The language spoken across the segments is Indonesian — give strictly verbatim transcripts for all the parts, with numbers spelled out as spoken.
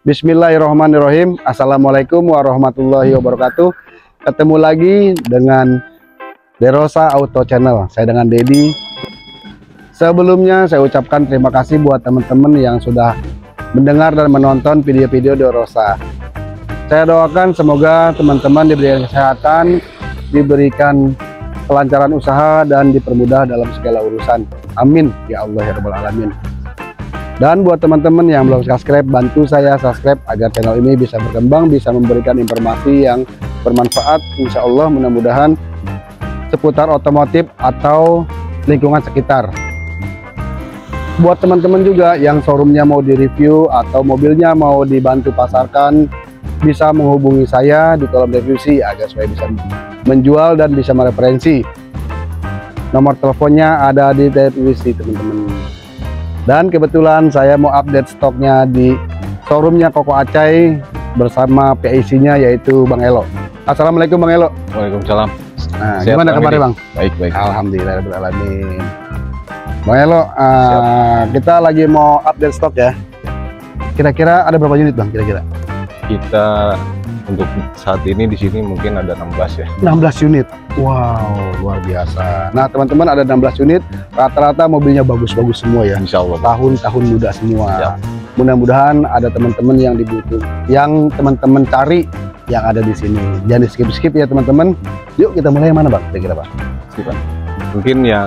Bismillahirrahmanirrahim. Assalamualaikum warahmatullahi wabarakatuh. Ketemu lagi dengan Derosa Auto Channel. Saya dengan Dedi. Sebelumnya saya ucapkan terima kasih buat teman-teman yang sudah mendengar dan menonton video-video Derosa. Saya doakan semoga teman-teman diberikan kesehatan, diberikan kelancaran usaha, dan dipermudah dalam segala urusan. Amin ya Allah ya Rabbal Alamin. Dan buat teman-teman yang belum subscribe, bantu saya subscribe agar channel ini bisa berkembang, bisa memberikan informasi yang bermanfaat, insya Allah mudah-mudahan seputar otomotif atau lingkungan sekitar. Buat teman-teman juga yang showroomnya mau direview atau mobilnya mau dibantu pasarkan, bisa menghubungi saya di kolom deskripsi agar saya bisa menjual dan bisa mereferensi. Nomor teleponnya ada di deskripsi teman-teman. Dan kebetulan saya mau update stoknya di showroomnya Koko Acai bersama P I C-nya yaitu Bang Elo. Assalamualaikum Bang Elo. Waalaikumsalam. Nah, gimana kabarnya Bang? Baik baik. Alhamdulillahirobbilalamin. Bang Elo, uh, kita lagi mau update stok ya. Kira-kira ada berapa unit Bang? Kira-kira? Kita untuk saat ini di sini mungkin ada enam belas ya. enam belas unit. Wow, luar biasa. Nah, teman-teman ada enam belas unit. Rata-rata mobilnya bagus-bagus semua ya. Insya Allah. Tahun-tahun muda semua. Siap. Mudah-mudahan ada teman-teman yang dibutuh, yang teman-teman cari yang ada di sini. Jangan di skip-skip ya teman-teman. Yuk kita mulai yang mana Bang? Kira-kira Bang? Mungkin yang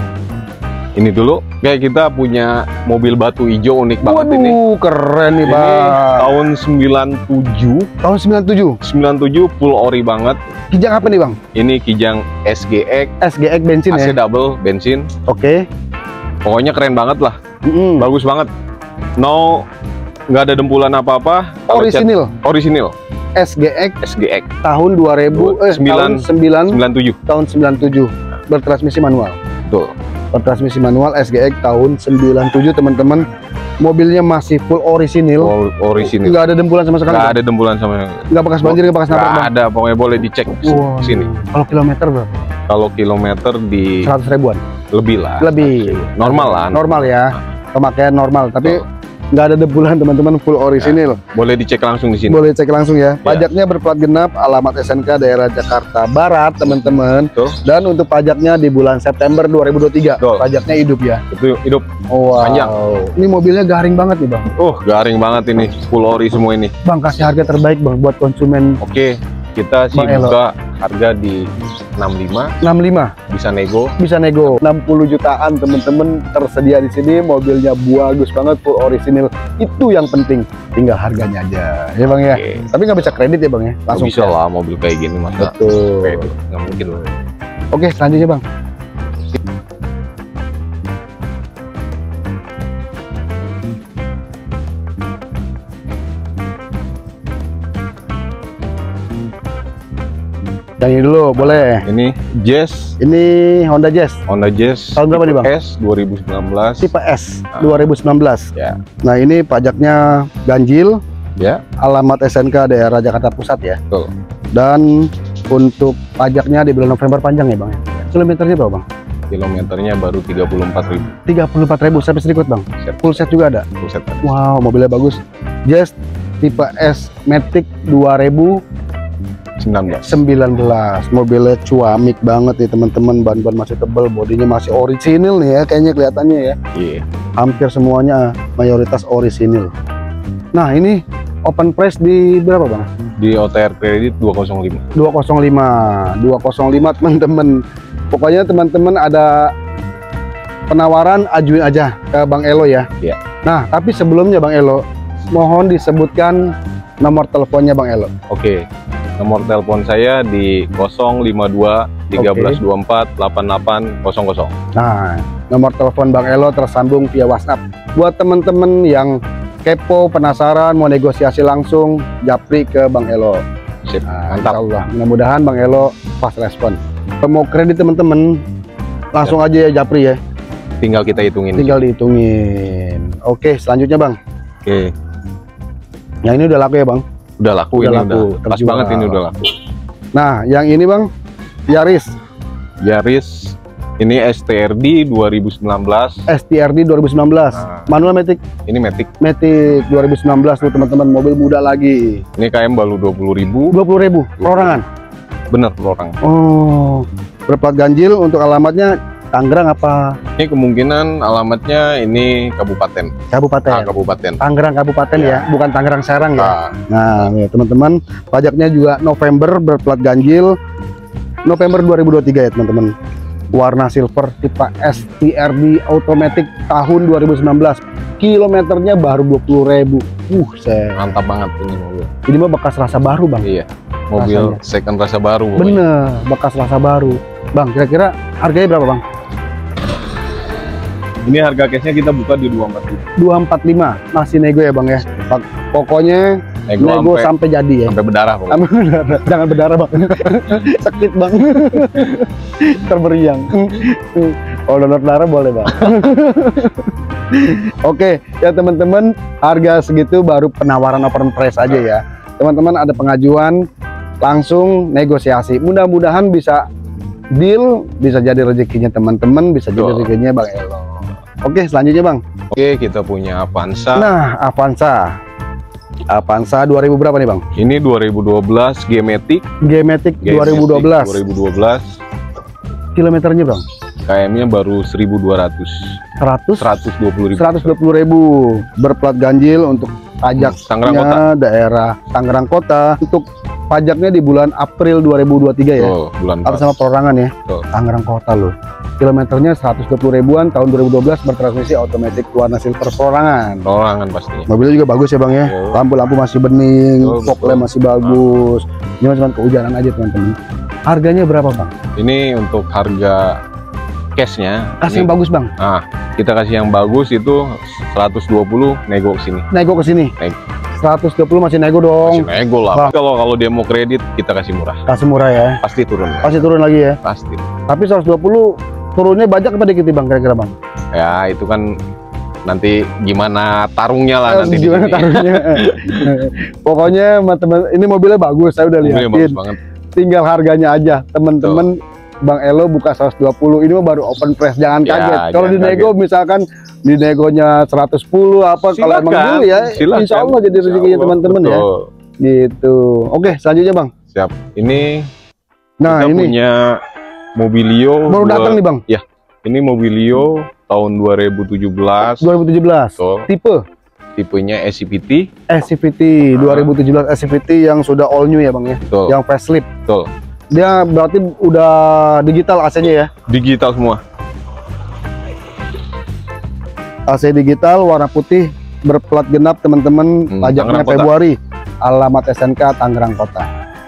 ini dulu, kayak kita punya mobil batu hijau unik banget. Waduh, ini. Keren nih Ini Bang. tahun sembilan tujuh. Tahun sembilan tujuh. sembilan tujuh full ori banget. Kijang apa nih Bang? Ini Kijang S G X. S G X bensin A C ya? double bensin. Oke. Pokoknya keren banget lah. Mm-mm. Bagus banget. No, nggak ada dempulan apa-apa. Kalau cat- Orisinil. Orisinil. S G X S G X. tahun dua ribu eh Sembilan- tahun sembilan sembilan tujuh. tahun sembilan tujuh bertransmisi manual. Betul. Bertransmisi manual S G X tahun sembilan tujuh teman-teman. Mobilnya masih full orisinil. Or- orisinil. Nggak ada dempulan sama sekali. Nggak ada dempulan sama. Nggak bekas banjir, nggak bekas nabrak Nggak Bang. ada, pokoknya boleh dicek Wow. sini. Kalau kilometer berapa? Kalau kilometer di seratus ribuan. lebih lah. Lebih. Normal lah. Normal ya. Pemakaian normal, tapi Betul. nggak ada dempulan teman-teman, full orisinil. Boleh dicek langsung di sini. Boleh cek langsung ya. Ya. Pajaknya berplat genap, alamat S N K daerah Jakarta Barat teman-teman. Betul. Dan untuk pajaknya di bulan September dua ribu dua puluh tiga. Betul. Pajaknya hidup ya. Itu hidup. Oh, wow. Panjang. Ini mobilnya garing banget nih Bang. Oh, garing banget ini. Full ori semua ini. Bang kasih harga terbaik Bang buat konsumen. Oke, kita sih Bang Elo. buka harga di enam puluh lima, enam puluh lima bisa nego. bisa nego. enam puluh jutaan teman-teman tersedia di sini. Mobilnya bagus banget, full orisinil. Itu yang penting. Tinggal harganya aja. Ya Bang ya. Oke. Tapi nggak bisa kredit ya Bang ya. Nggak Langsung bisa cash. lah mobil kayak gini masa Betul. kredit. Nggak mungkin. Oke, selanjutnya Bang. Yang ini dulu boleh. Ini Jazz, Ini Honda Jazz Honda Jazz. Tahun berapa nih, Bang? S dua ribu sembilan belas. tipe S Ah. dua ribu sembilan belas. Ya. Nah ini pajaknya ganjil, Ya, alamat S N K daerah Jakarta Pusat ya. betul. Dan untuk pajaknya di bulan November panjang ya Bang ya. Kilometernya berapa Bang? Kilometernya baru tiga puluh empat ribu. tiga puluh empat ribu sampai sedikit Bang. Set. Full set juga ada. Buset. Wow, mobilnya bagus. Jazz tipe S Matic dua ribu sembilan belas. sembilan belas. Mobilnya cuamik banget nih teman-teman, ban-ban masih tebal, bodinya masih orisinil nih ya kayaknya kelihatannya ya. Iya. Hampir semuanya mayoritas orisinil. Nah, ini open price di berapa Bang? Di O T R kredit dua nol lima. dua nol lima. dua nol lima teman-teman. Pokoknya teman-teman ada penawaran ajuin aja ke Bang Elo ya. Iya. Nah, tapi sebelumnya Bang Elo, mohon disebutkan nomor teleponnya Bang Elo. Oke. Nomor telepon saya di nol lima dua tiga belas dua puluh empat delapan delapan nol nol. Nah, nomor telepon Bang Elo tersambung via WhatsApp. Buat teman-teman yang kepo, penasaran, mau negosiasi langsung, japri ke Bang Elo. Sip. Nah, Mantap. insya Allah, mudah-mudahan Bang Elo fast respon. Kalau mau kredit teman-teman, langsung aja ya japri ya. Tinggal kita hitungin. Tinggal dihitungin. Oke, selanjutnya Bang. Oke. Yang ini udah laku ya Bang? Udah laku Udah ini laku, udah. Pas terjual. banget ini udah laku. Nah, yang ini Bang, Yaris Yaris Ini S T R D dua ribu sembilan belas. S T R D dua ribu sembilan belas. Nah. Manual Matic. Ini Matic. Matic dua ribu sembilan belas tuh teman-teman, mobil muda lagi. Ini K M baru dua puluh ribu. dua puluh ribu perorangan. Bener perorangan. Oh, berplat ganjil. Untuk alamatnya Tangerang apa? Ini kemungkinan alamatnya ini kabupaten. Kabupaten. Ah, kabupaten. Tangerang kabupaten ya, Ya. bukan Tangerang Serang ya. Ah, Nah, ya teman-teman, pajaknya juga November, berplat ganjil November dua ribu dua puluh tiga ya teman-teman. Warna silver, tipe S T R D automatic tahun dua ribu sembilan belas. Kilometernya baru dua puluh ribu. Uh, saya. mantap banget ini mobil. Ini mah bekas rasa baru, Bang. Iya. Mobil Rasanya. second rasa baru. pokoknya. Bener, bekas rasa baru. Bang, kira-kira harganya berapa, Bang? Ini harga cashnya kita buka di dua ratus empat puluh. dua ratus empat puluh lima. Masih nego ya, Bang ya. Pak- Pokoknya Nego, nego sampai, sampai jadi ya. sampai berdarah pokoknya. Sampai berdarah. Jangan berdarah, Bang. Sakit, Bang. Terberiang. Kalau donor darah boleh, Bang. Oke, ya teman-teman, harga segitu baru penawaran open price aja ya. Teman-teman ada pengajuan, langsung negosiasi. Mudah-mudahan bisa deal, bisa jadi rezekinya teman-teman, bisa jadi Betul. rezekinya Bang Elo. Oke, selanjutnya Bang. Oke, kita punya Avanza. Nah, Avanza. Avanza dua ribu berapa nih, Bang? Ini dua ribu dua belas G-Matic. G-Matic dua ribu dua belas. dua ribu dua belas. Kilometernya, Bang? K M-nya baru seribu dua ratus. seratus. seratus dua puluh ribu. seratus dua puluh ribu. Berplat ganjil untuk pajaknya Tangerang Kota. daerah Tangerang Kota. Untuk pajaknya di bulan April dua ribu dua puluh tiga ya. Oh, bulan Atas pas. sama perorangan ya. Tuh. Tangerang Kota loh. Kilometernya seratus dua puluh ribuan, tahun dua ribu dua belas, bertransmisi otomatis warna silver perorangan. Perorangan pastinya. Mobilnya juga bagus ya, Bang ya. Yo. Lampu-lampu masih bening, Betul, fog lamp betul. masih bagus. Ini cuma kehujanan aja, teman-teman. Harganya berapa, Bang? Ini untuk harga cashnya. Kasih yang ini- bagus, Bang. Nah, kita kasih yang bagus itu seratus dua puluh, nego ke sini. Nego ke sini. Nego. seratus dua puluh masih nego dong. Kasih nego lah. Bang. Kalau kalau dia mau kredit, kita kasih murah. Kasih murah ya. Pasti turun. Pasti turun lagi ya. Pasti. Tapi seratus dua puluh turunnya banyak apa dikit nih, Bang, kira-kira, Bang? Ya, itu kan nanti gimana tarungnya lah Eh, nanti di gimana sini. taruhnya? Pokoknya teman-teman, ini mobilnya bagus, saya udah Mobilnya lihatin. bagus banget. Tinggal harganya aja, teman-teman. Bang Elo buka seratus dua puluh, ini mah baru open price, jangan Ya, kaget. Kalau jangan di nego misalkan di negonya seratus sepuluh apa, kalau emang Silakan, dulu ya, silakan. insya Allah jadi Insya rezekinya Allah, teman-teman ya. betul. Gitu. Oke, selanjutnya Bang. Siap. Ini Nah kita ini punya Mobilio. baru dua- datang nih Bang, Ini Mobilio tahun dua ribu tujuh belas. dua ribu tujuh belas. Betul. Tipe Tipenya S C V T. S C V T Ah. dua ribu tujuh belas, S C V T yang sudah all new ya Bang ya, Betul. yang facelift. Betul. Dia berarti udah digital A C-nya ya. Digital semua. A C digital, warna putih, berplat genap teman-teman, Hmm, pajaknya Tangerang Kota. Februari. Alamat S N K Tangerang Kota.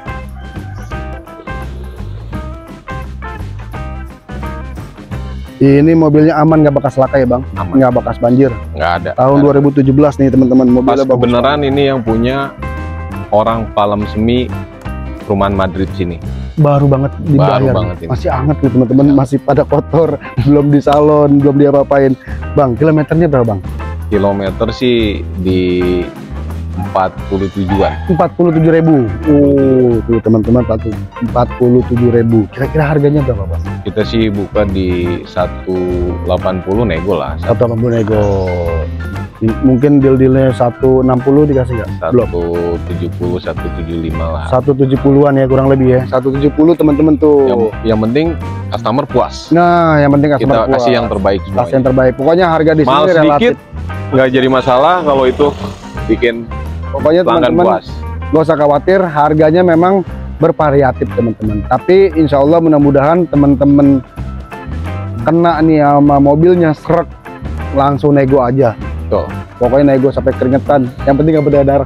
Ini mobilnya aman, nggak bekas laka ya Bang, Aman. nggak bekas banjir. Nggak ada. Tahun dua ribu tujuh belas nih teman-teman, Pas mobilnya bagus. kebenaran ini yang punya orang Palem Semi Perumahan Madrid sini. Baru banget dibayar. Baru banget ini. Masih hangat nih teman-teman, masih pada kotor, belum di salon, belum diapa-apain. Bang, kilometernya berapa Bang? Kilometer sih di empat puluh tujuan. empat puluh tujuh ribu. Oh, tuh teman-teman, empat puluh tujuh ribu. Kira-kira harganya berapa Bang? Kita sih buka di seratus delapan puluh nego lah. seratus delapan puluh nego. Mungkin deal-dealnya seratus enam puluh dikasih nggak? Belum. seratus tujuh puluh, seratus tujuh puluh lima lah. seratus tujuh puluhan ya kurang lebih ya. seratus tujuh puluh teman-teman tuh. Yang, yang penting customer puas. Nah, yang penting Kita customer puas. kasih yang terbaik semua. Kasih yang terbaik. Pokoknya harga di Mahal sini relatif. sedikit nggak jadi masalah kalau itu bikin Pokoknya pelanggan teman-teman puas. gak usah khawatir, harganya memang bervariatif teman-teman. Tapi insya Allah mudah-mudahan teman-teman kena nih sama mobilnya srek, langsung nego aja. Tuh. Pokoknya nego sampai keringetan. Yang penting gak berdarah.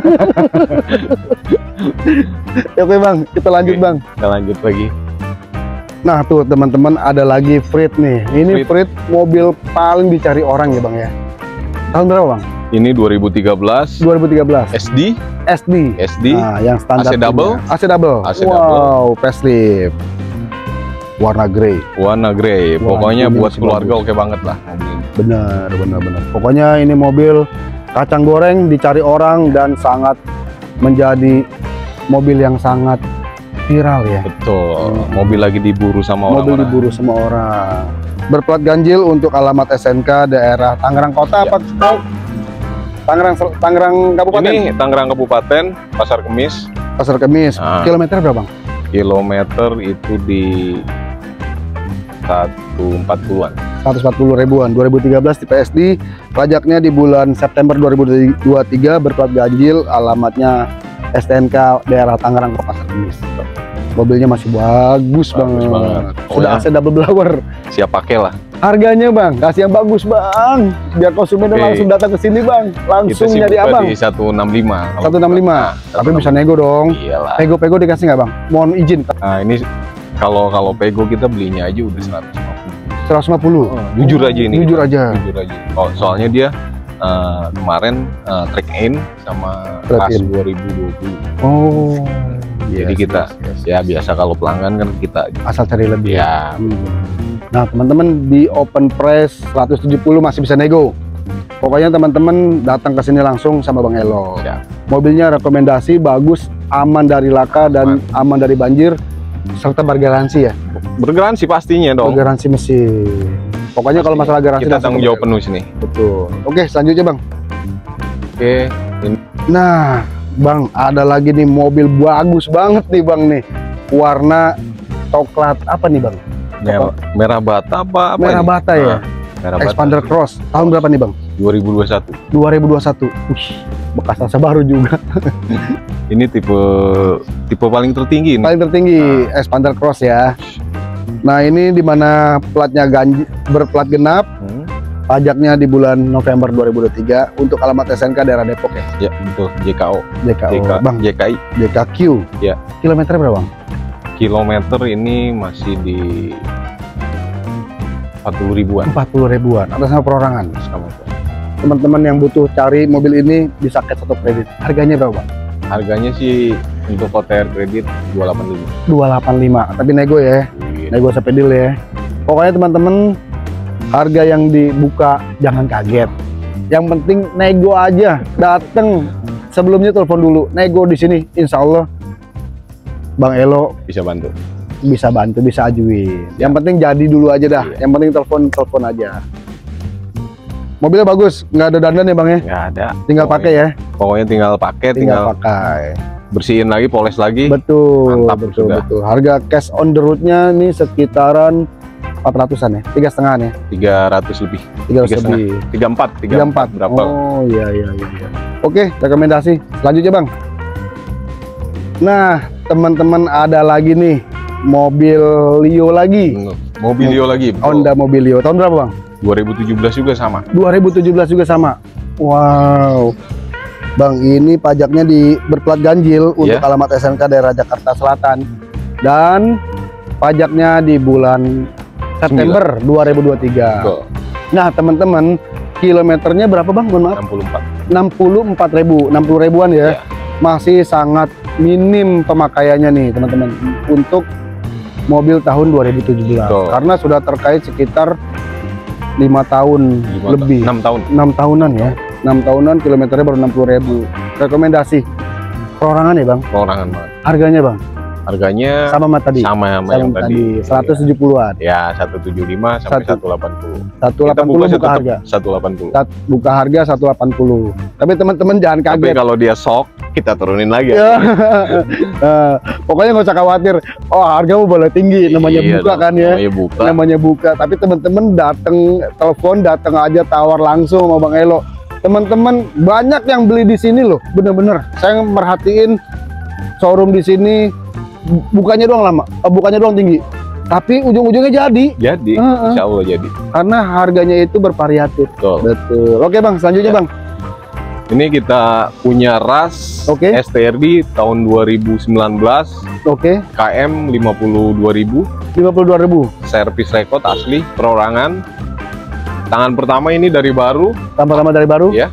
Oke Bang, kita lanjut Oke. Bang. Kita lanjut lagi. Nah tuh teman-teman ada lagi Freed nih. Ini Freed. Freed mobil paling dicari orang ya Bang ya. Tahun berapa Bang? Ini dua ribu tiga belas dua ribu tiga belas. S D, S D. S D, Nah, yang standar. A C double. punya. A C double. A C wow, facelift. Warna grey. warna grey. Wah, Pokoknya ini buat masih keluarga bagus. oke banget lah mobil ini. Benar, benar, benar. Pokoknya ini mobil kacang goreng dicari orang dan sangat menjadi mobil yang sangat viral ya. Betul. Hmm. Mobil lagi diburu sama orang. Mobil diburu sama orang. Berplat ganjil untuk alamat S N K daerah Tangerang Kota Ya. apa? Tangerang Tangerang Kabupaten. Ini Tangerang Kabupaten, Pasar Kemis. Pasar Kemis. Nah. Kilometer berapa, Bang? Kilometer itu di seratus empat puluhan. seratus empat puluh ribuan. dua ribu tiga belas di P S D. Pajaknya di bulan September dua ribu dua puluh tiga, berplat ganjil, alamatnya S T N K daerah Tangerang Kota Pasar Kemis. Mobilnya masih bagus, Bagus banget. banget. Sudah A C double blower. Siap pakai lah. Harganya, Bang, kasih yang bagus, Bang. Biar konsumen Oke. langsung datang ke sini, Bang. Langsung Kita sih nyari buka Abang. di seratus enam puluh lima. seratus enam puluh lima. Tapi bisa nego dong. Iyalah. Pego-pego dikasih nggak, Bang? Mohon izin. Nah, ini kalau kalau Pego kita belinya aja udah seratus lima puluh. seratus lima puluh. Jujur aja ini. Jujur aja. Jujur aja. Oh, soalnya dia eh, kemarin eh, track in sama Track pas in. dua ribu dua puluh. Oh. Jadi Yes, kita yes, yes. ya biasa kalau pelanggan kan kita Asal cari lebih. ya Hmm. Nah, teman-teman, di open price seratus tujuh puluh masih bisa nego. Pokoknya teman-teman datang ke sini langsung sama Bang Elo. ya. Mobilnya rekomendasi, bagus, aman dari laka dan aman dari banjir, serta bergaransi ya. Bergaransi pastinya dong. Bergaransi mesin. Pokoknya kalau masalah garansi Kita langsung tanggung ke jawab Bang Elo. penuh sini. Betul. Oke, selanjutnya, Bang. Oke, ini Nah, Bang, ada lagi nih mobil bagus banget nih, Bang nih. Warna coklat apa nih, Bang? merah, merah bata apa apa Merah ini? bata ya. Nah, merah bata. Expander Cross. Tahun berapa nih, Bang? dua ribu dua puluh satu. dua ribu dua puluh satu. Wih, bekas rasa baru juga. Ini tipe tipe paling tertinggi ini. Paling tertinggi Expander Cross ya. Nah, ini dimana platnya ganjil, berplat genap, Hmm. pajaknya di bulan November dua ribu dua puluh tiga untuk alamat S N K daerah Depok ya. Ya, betul. J K O. J K O. J K, Bang, J K I. J K Q. Ya. Kilometer berapa, Bang? Kilometer ini masih di empat puluh ribuan. empat puluh ribuan atas nama perorangan. Sama itu. Teman-teman yang butuh cari mobil ini bisa cash atau kredit. Harganya berapa, Bang? Harganya sih untuk O T R kredit dua ratus delapan puluh lima. dua ratus delapan puluh lima. Tapi nego ya. Nego sampai deal ya. Pokoknya teman-teman, harga yang dibuka jangan kaget. Yang penting nego aja. Dateng sebelumnya telepon dulu. Nego di sini, insya Allah Bang Elo Bisa bantu. bisa bantu, bisa ajuin. Yang penting jadi dulu aja dah. Iya. Yang penting telepon telepon aja. Mobilnya bagus, nggak ada dandan ya, Bang ya. Nggak ada. Tinggal Pokoknya- pakai ya. Pokoknya tinggal pakai, Tinggal tinggal, pakai. bersihin lagi, poles lagi. Betul, Mantap betul, sudah. betul. Harga cash on the road-nya nih sekitaran empat ratusan ya, tiga setengah ya, tiga ratus lebih. tiga ratus Tiga setengah. lebih. tiga puluh empat, tiga empat berapa? Oh iya iya iya. iya. Oke, rekomendasi selanjutnya, Bang. Nah, teman-teman, ada lagi nih mobil Lio lagi. Mobilio lagi. betul. Honda Mobilio. Tahun berapa, Bang? dua ribu tujuh belas juga sama. dua ribu tujuh belas juga sama. Wow. Bang, ini pajaknya di berplat ganjil untuk Iya. alamat S N K daerah Jakarta Selatan. Dan pajaknya di bulan September dua ribu dua puluh tiga. Betul. Nah, teman-teman, kilometernya berapa, Bang? Mohon maaf. enam puluh empat. enam puluh empat ribu, enam puluh ribuan ya. Iya. Masih sangat minim pemakaiannya nih, teman-teman, untuk mobil tahun dua ribu tujuh belas. Betul. Karena sudah terkait sekitar lima tahun Lima lebih. ta- enam tahun. enam tahunan ya. enam tahunan, kilometernya baru enam puluh ribu. Rekomendasi perorangan ya, Bang. Perorangan banget. Harganya, Bang, Harganya sama sama tadi. sama sama yang Sama tadi. seratus tujuh puluhan. Ya, seratus tujuh puluh lima sampai Satu. seratus delapan puluh. seratus Kita delapan puluh buka buka tetap harga. seratus delapan puluh. Sat- Buka harga seratus delapan puluh. Tapi teman-teman jangan Tapi kaget. kalau dia sok, kita turunin lagi. Ya. Eh, pokoknya nggak usah khawatir. Oh, hargamu boleh tinggi, namanya Iya buka dong, kan ya. Namanya buka. Namanya buka. Tapi teman-teman datang telepon, datang aja tawar langsung sama Bang Elo. Teman-teman banyak yang beli di sini loh, bener-bener. Saya merhatiin showroom di sini bu- bukannya doang lama, eh, bukannya doang tinggi, tapi ujung-ujungnya jadi Jadi, Heeh. insya Allah jadi. karena harganya itu bervariatif. Betul. Betul. Oke, Bang, selanjutnya, Ya. Bang. Ini kita punya ras Oke. S T R D tahun dua ribu sembilan belas, Oke, K M lima puluh dua ribu, lima puluh dua ribu. servis rekod asli, perorangan. Tangan pertama ini dari baru. Tambah-tambah dari baru. Ya.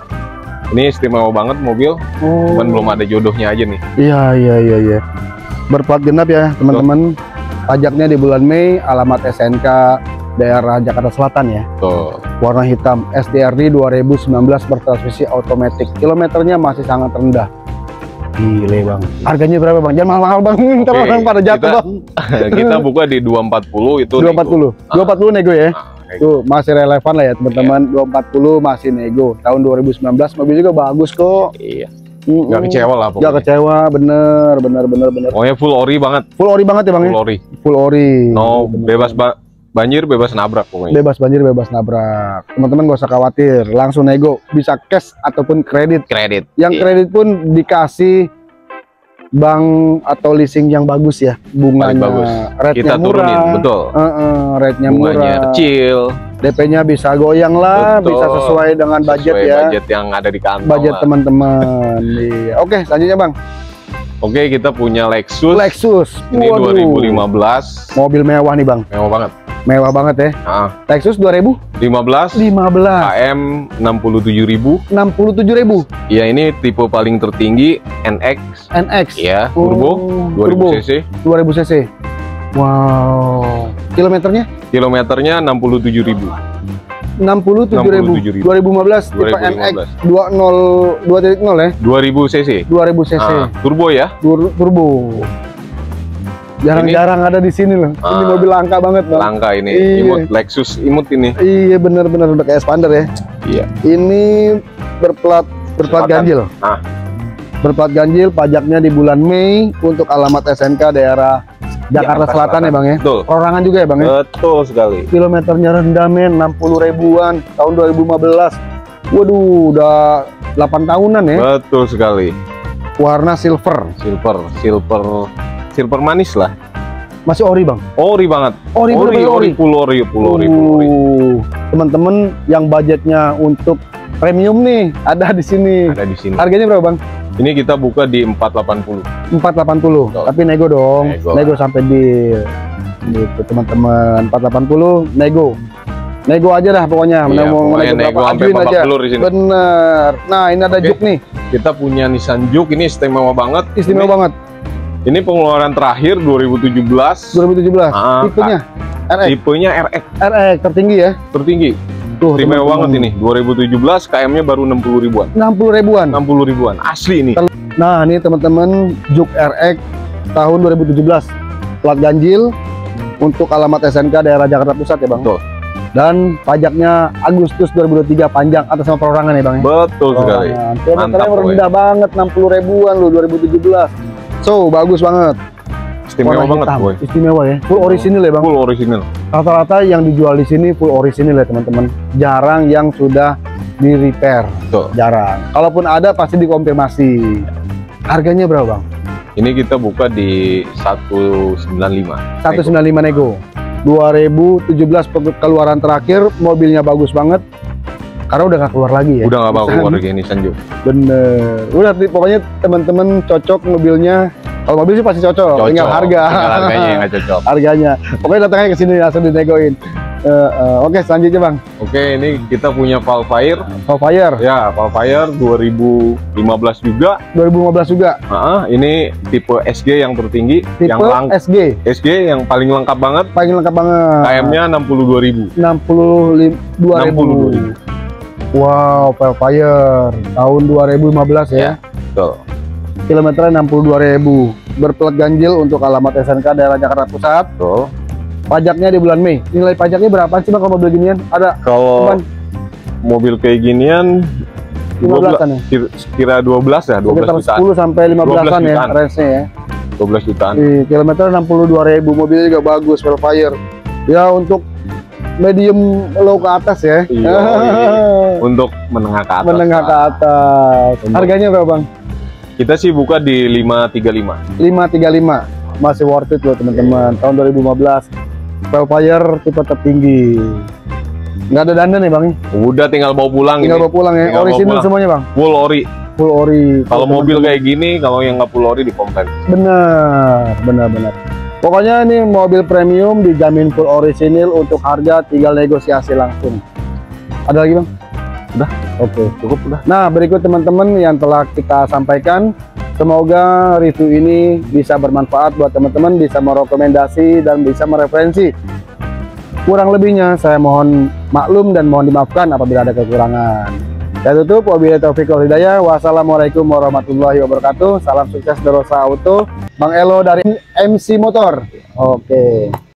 Ini istimewa banget mobil, Oh. cuman belum ada jodohnya aja nih. Iya, iya, iya, iya. Berplat genap ya, teman-teman. Pajaknya di bulan Mei, alamat S N K daerah Jakarta Selatan ya. Tuh. Warna hitam, S T R D dua ribu sembilan belas bertransmisi otomatis. Kilometernya masih sangat rendah. Gile bang. Harganya berapa bang? Jangan mahal-mahal bang. Ntar Oke, orang pada jatuh kita- bang. Kita buka di dua empat nol itu dua empat nol. nego. dua empat nol nego ya. Ah, nego. Tuh masih relevan lah ya teman-teman. dua empat nol masih nego. Tahun dua ribu sembilan belas mobil juga bagus kok. Iya. Mm-mm. Gak kecewa lah Gak pokoknya. kecewa, bener, bener, bener, bener. Pokoknya full ori banget. Full ori banget ya bang ya? Full ori. Full ori. No, Bener. bebas ba banjir, bebas nabrak pokoknya. Bebas banjir, bebas nabrak. Teman-teman gak usah khawatir, langsung nego. Bisa cash ataupun kredit. Kredit. Yang Iya. kredit pun dikasih bank atau leasing yang bagus ya, bunganya Paling bagus. rate-nya Kita murah. turunin, betul. Uh-uh, rate-nya Bunganya murah. kecil. D P-nya bisa goyang lah, Betul. bisa sesuai dengan budget Sesuai ya. budget yang ada di kantong. Budget lah. teman-teman. Iya. Oke, selanjutnya Bang. Oke, kita punya Lexus. Lexus. Ini Waduh. dua ribu lima belas. Mobil mewah nih Bang. Mewah banget. Mewah banget ya. Ah, Lexus dua ribu lima belas. lima belas. K M enam puluh tujuh ribu. enam puluh tujuh ribu. Ya, ini tipe paling tertinggi N X. N X. Ya, Oh, turbo dua ribu turbo. cc. dua ribu cc. Wow. Kilometernya Kilometernya enam puluh tujuh ribu. enam puluh tujuh ribu. enam puluh tujuh ribu. dua ribu lima belas tipe dua ribu N lima X belas. dua nol dua titik nol ya. dua ribu cc. dua ribu cc. Ah, turbo ya. Tur- turbo. Jarang-jarang ada di sini loh. Ini Ah. mobil langka banget Bang. Langka ini. Iya. Imut Lexus Imut ini. Iya bener-bener udah kayak Expander ya. Iya. Ini berplat berplat Selatan. ganjil. Ah. Berplat ganjil, pajaknya di bulan Mei untuk alamat S N K daerah Jakarta Selatan, ya Bang ya. Betul. Perorangan juga ya Bang ya. Betul sekali. Kilometernya rendah men, enam puluh ribuan tahun dua ribu lima belas. Waduh, udah delapan tahunan ya. Betul sekali. Warna silver. Silver, silver, silver manis lah. Masih ori Bang. Ori banget. Ori, ori, bener-bener ori, full ori, full ori, full ori. Uh, teman-teman yang budgetnya untuk premium nih ada di sini. Ada di sini. Harganya berapa Bang? Ini kita buka di empat delapan nol. empat delapan nol. Betul. Tapi nego dong. Nego Nego, lah. sampai di gitu teman-teman. empat delapan nol nego. Nego aja dah pokoknya. Iya, mau pokoknya nego nego berapa sampai ajuin babak aja. belur di sini. Bener. Nah, ini ada Oke. Juke nih. Kita punya Nissan Juke, ini istimewa banget. Istimewa ini, banget. Ini pengeluaran terakhir dua ribu tujuh belas. dua ribu tujuh belas. Ah, Tipenya R X. Tipenya R X R X tertinggi ya. tertinggi. Tuh, Istimewa teman-teman. banget ini. dua ribu tujuh belas K M-nya baru enam puluh ribuan. enam puluh ribuan. enam puluh ribuan. Asli ini. Nah, ini teman-teman Juke R X tahun dua ribu tujuh belas. Plat ganjil untuk alamat S N K daerah Jakarta Pusat ya, Bang. Betul. Dan pajaknya Agustus dua ribu dua puluh tiga, panjang atas nama perorangan ya, Bang. ya? Betul sekali. Perorangan. Kilometernya Mantap, rendah banget, enam puluh ribuan loh dua ribu tujuh belas. So, bagus banget. Istimewa Warna banget, hitam. boy. Istimewa ya. Full orisinil ya, Bang. Full original. Rata-rata yang dijual di sini full orisinil ya, teman-teman. Jarang yang sudah di repair. Betul. Jarang. Kalaupun ada pasti dikonfirmasi. Harganya berapa, Bang? Ini kita buka di seratus sembilan puluh lima. seratus sembilan puluh lima nego. dua ribu tujuh belas keluaran terakhir, mobilnya bagus banget. Karena udah gak keluar lagi ya. Udah nggak bakal Nissan. keluar lagi Nissan Juke. Bener. Udah pokoknya teman-teman cocok mobilnya. Kalau mobil sih pasti cocok, Cocok. tinggal harga. Tinggal harganya yang nggak cocok. Harganya. Pokoknya datangnya ke sini langsung dinegoin. Eh, eh, Oke, selanjutnya Bang. Oke, ini kita punya Valfire. Valfire Ya, Valfire dua ribu lima belas juga. dua ribu lima belas juga. Ah, ini tipe S G yang tertinggi, Tipe yang lang S G. S G yang paling lengkap banget. Paling lengkap banget. K M-nya enam puluh dua ribu. enam puluh dua ribu. enam puluh dua ribu. Wow, Valfire tahun dua ribu lima belas ya. Betul. Kilometernya enam puluh dua ribu. Berplat ganjil untuk alamat S N K daerah Jakarta Pusat. Betul. Pajaknya di bulan Mei. Nilai pajaknya berapa sih Bang kalau mobil ginian? Ada Kalau Cuman mobil kayak ginian lima belasan ya? kira, kira dua belas ya, dua belas Sekitar jutaan. sepuluh sampai lima belasan ya jutaan. range-nya ya. dua belas jutaan. Di kilometer enam puluh dua ribu, mobilnya juga bagus, Valfire. Ya untuk medium low ke atas ya. Iya, iya. Untuk menengah ke atas. Menengah ke lah. atas. Untuk- Harganya berapa Bang? Kita sih buka di lima tiga lima. lima tiga lima. Masih worth it loh teman-teman. Tahun dua ribu lima belas. Valfire tipe tertinggi. Nggak ada dandan ya Bang? Udah tinggal bawa pulang Tinggal ini. bawa pulang ya. Tinggal bawa Original pulang. semuanya Bang. Full ori. Full ori. Kalau Tuh, mobil teman-teman. kayak gini, kalau yang nggak full ori di komplain. Benar, benar, benar. Pokoknya ini mobil premium dijamin full orisinil, untuk harga tinggal negosiasi langsung. Ada lagi Bang? Udah. Oke. Cukup udah. Nah, berikut teman-teman yang telah kita sampaikan. Semoga review ini bisa bermanfaat buat teman-teman, bisa merekomendasi dan bisa mereferensi. Kurang lebihnya saya mohon maklum dan mohon dimaafkan apabila ada kekurangan. Saya tutup, wabillahi taufiq wal hidayah. Wassalamualaikum warahmatullahi wabarakatuh. Salam sukses Derosa Auto. Bang Elo dari M C Motor. Oke.